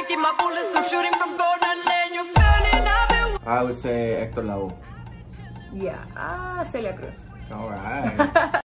I would say Héctor Lavoe. Yeah. Celia Cruz. All right.